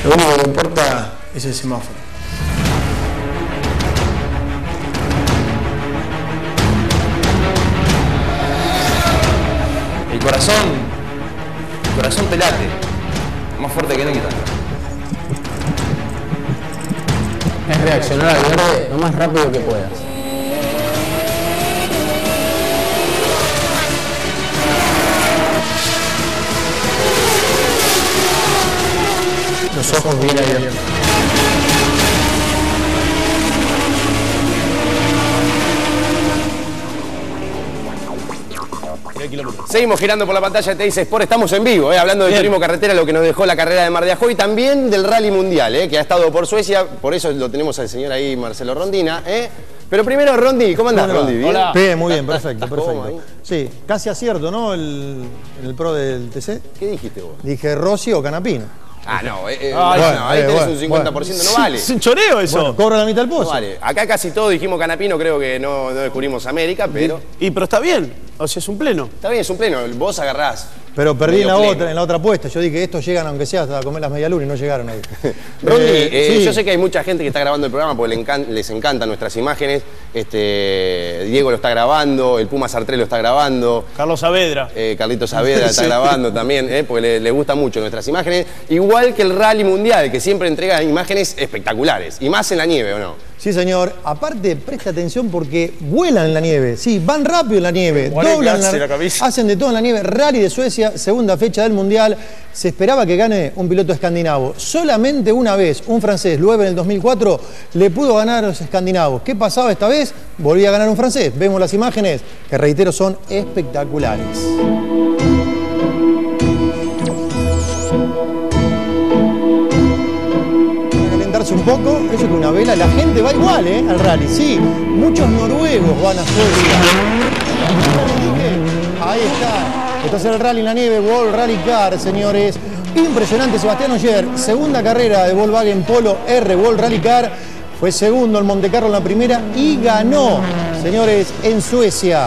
Lo único que importa es el semáforo. El corazón te late. Más fuerte que nunca. Es reaccionar al verde lo más rápido que puedas. Los ojos bien abiertos. Seguimos girando por la pantalla de Teis Sport, estamos en vivo, hablando de turismo carretera, lo que nos dejó la carrera de Mar de Ajó y también del Rally Mundial, que ha estado por Suecia, por eso lo tenemos al señor ahí, Marcelo Rondina. Pero primero, Rondi, ¿cómo andás, Rondi? ¿Bien? Hola. Bien, muy bien, perfecto, perfecto. Sí, casi acierto, ¿no? En el pro del TC. ¿Qué dijiste vos? Dije Rossi o Canapino. Ah, no, ahí tenés un 50%, no vale. Es un choreo eso. Bueno, cobra la mitad del pozo. No vale. Acá casi todos dijimos Canapino, creo que no descubrimos América, pero... Pero está bien, o sea, es un pleno. Está bien, es un pleno, vos agarrás. Pero perdí en la otra apuesta. Yo dije, estos llegan aunque sea hasta comer las medialunas y no llegaron ahí. Rondi, sí. Yo sé que hay mucha gente que está grabando el programa porque les encantan nuestras imágenes. Diego lo está grabando, el Puma Sartré lo está grabando. Carlos Saavedra. Carlitos Saavedra está grabando también, porque le gusta mucho nuestras imágenes. Igual que el Rally Mundial, que siempre entrega imágenes espectaculares. Y más en la nieve, ¿o no? Sí, señor. Aparte, presta atención porque vuelan en la nieve. Sí, van rápido en la nieve, doblan hacen de todo en la nieve. Rally de Suecia, segunda fecha del Mundial. Se esperaba que gane un piloto escandinavo. Solamente una vez, un francés, Loeb en el 2004, le pudo ganar a los escandinavos. ¿Qué pasaba esta vez? Volvía a ganar un francés. Vemos las imágenes, que reitero, son espectaculares. Un poco, eso que una vela, la gente va igual, al rally, sí, muchos noruegos van a Suecia. Ahí está, esto es el rally en la nieve, World Rally Car, señores, impresionante. Sebastián Ogier, segunda carrera de Volkswagen Polo R World Rally Car, fue segundo en Montecarlo en la primera y ganó, señores, en Suecia.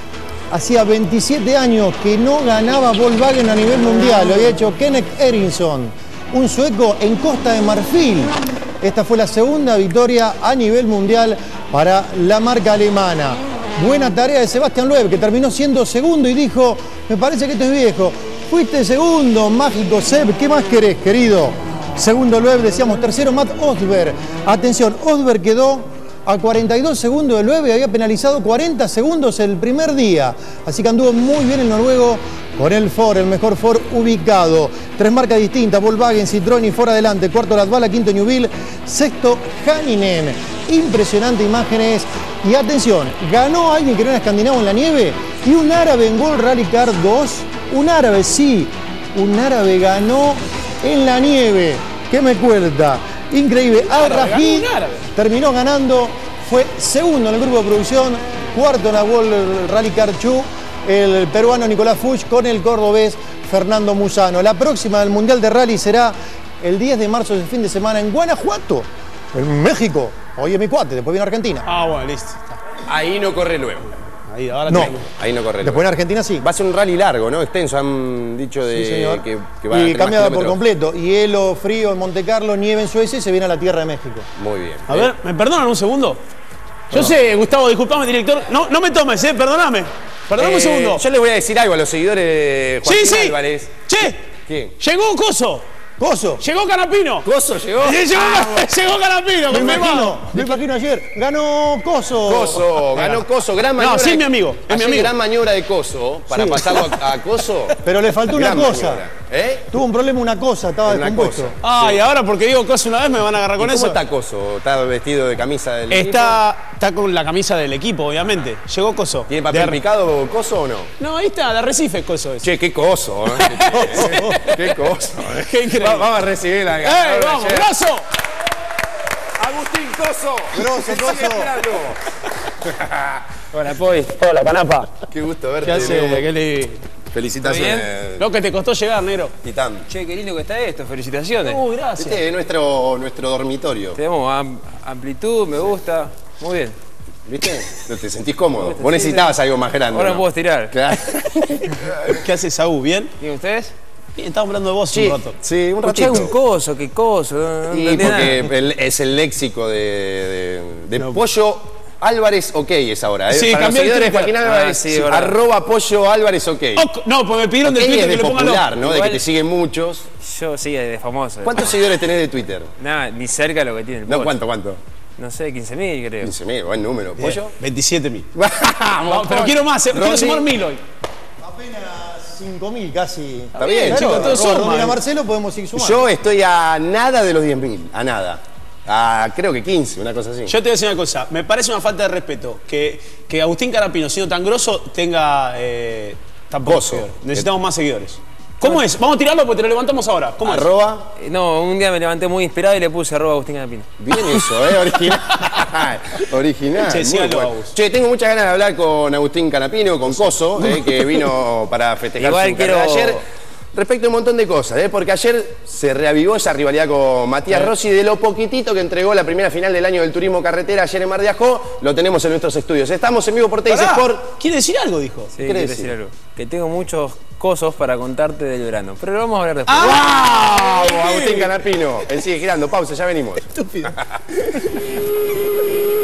Hacía 27 años que no ganaba Volkswagen a nivel mundial, lo había hecho Kenneth Eriksson, un sueco en Costa de Marfil. Esta fue la segunda victoria a nivel mundial para la marca alemana. Buena tarea de Sebastián Loeb, que terminó siendo segundo y dijo, me parece que esto es viejo. Fuiste segundo, mágico Seb, ¿qué más querés, querido? Segundo Loeb, decíamos tercero Matt Osberg. Atención, Osberg quedó a 42 segundos de Loeb y había penalizado 40 segundos el primer día. Así que anduvo muy bien el noruego con el Ford, el mejor Ford ubicado. Tres marcas distintas, Volkswagen, Citroën y Ford adelante. Cuarto Latvala, quinto Newville, sexto Hänninen. Impresionante imágenes. Y atención, ganó alguien que no era escandinavo en la nieve y un árabe en World Rally Car 2. Un árabe, sí, un árabe ganó en la nieve. ¿Qué me cuenta? Increíble. Al-Rajid terminó ganando, fue segundo en el grupo de producción, cuarto en la World Rally Car 2, el peruano Nicolás Fuchs con el cordobés Fernando Musano. La próxima del Mundial de Rally será el 10 de marzo del fin de semana en Guanajuato, en México. Hoy es mi cuate, después viene Argentina. Ah, bueno, listo. Ahí no corre luego. Ahí, ahora no, ahí no corre. Después en Argentina sí. Va a ser un rally largo, ¿no? Extenso, han dicho de sí, que va a y cambiado por completo. Hielo, frío en Monte Carlo, nieve en Suecia y se viene a la tierra de México. Muy bien. A ver, ¿me perdonan un segundo? Yo sé, Gustavo, disculpame, director. No me tomes, perdóname. Perdóname un segundo. Yo les voy a decir algo a los seguidores de Joaquín Álvarez. Che, ¿quién? Llegó Coso. Coso. Llegó Canapino. ¿Coso llegó? Llegó Canapino, confirmado. Me imagino ayer. Ganó Coso. Coso, ganó Coso. Gran maniobra. No, sí, es mi amigo. Es mi amigo. Gran maniobra de Coso para pasarlo a Coso. Pero le faltó una cosa. Maniobra. Tuvo un problema, una cosa, estaba descompuesto. Ah, y ahora porque digo Coso una vez me van a agarrar con eso. ¿Cómo está Coso? ¿Está vestido de camisa del equipo? Está con la camisa del equipo, obviamente. Llegó Coso. ¿Tiene papel picado Coso o no? No, ahí está, de Arrecife Coso. Che, qué Coso. Qué Coso. Qué increíble. Vamos a recibir la ¡vamos, grosso! Agustín Coso. Grosso, Coso. Hola, Poy. Hola, Canapa. Qué gusto verte. ¿Qué hace? ¿Qué le... Felicitaciones. Lo que te costó llegar, negro. Titán. Che, qué lindo que está esto, felicitaciones. Gracias. Este es nuestro dormitorio. Tenemos amplitud, me gusta. Muy bien. ¿Viste? ¿Te sentís cómodo? Vos necesitabas algo más grande. Ahora ¿no? me puedo estirar. Claro. ¿Qué haces, Saúl? ¿Bien? ¿Y ustedes? Bien, estamos hablando de vos Sí, un rato. sí, un Escuchá ratito. un coso, qué coso. No Y entendí porque es el léxico de Pollo Álvarez OK es ahora. Sí, Para los cambié el seguidores de Twitter. Joaquín Álvarez, sí, verdad. @Pollo Álvarez OK. No, pues me pidieron de OK Twitter es que de le pongan popular, ¿no? De que Igual- te siguen muchos. Yo sí, de famoso. ¿Cuántos seguidores tenés de Twitter? Nada, ni cerca de lo que tiene el No, Pollo. ¿cuánto? No sé, 15.000 creo. 15.000, buen número. ¿Pollo? 27.000. Vamos, Pero quiero más, quiero Rondi. sumar 1000 hoy. Apenas 5.000 casi. Está bien, Claro, chicos, todos Rodolfo suman. y a Marcelo podemos ir sumando. Yo estoy a nada de los 10.000, a nada. Creo que 15, una cosa así. Yo te voy a decir una cosa, me parece una falta de respeto que Agustín Carapino, siendo tan grosso, tenga tan pocos Coso. seguidores. Necesitamos más seguidores. ¿Cómo es? Vamos a tirarlo porque te lo levantamos ahora. ¿Cómo es? Arroba. No, un día me levanté muy inspirado y le puse @Agustín Carapino. Bien eso, original. Original. Che, muy sígalo, bueno. Agus. Che, tengo muchas ganas de hablar con Agustín Canapino, con Coso, que vino para festejar Igual su carrera quiero- ayer. Respecto a un montón de cosas, porque ayer se reavivó esa rivalidad con Matías Rossi de lo poquitito que entregó la primera final del año del turismo carretera ayer en Mar de Ajó, lo tenemos en nuestros estudios. Estamos en vivo por Teis Pará, Sport. ¿quiere decir algo? Dijo. Sí, quiere quiero decir? decir algo. Que tengo muchos cosos para contarte del verano. Pero lo vamos a hablar después. ¡Vamos, Agustín Canapino! Él sigue girando, pausa, ya venimos. Estúpido.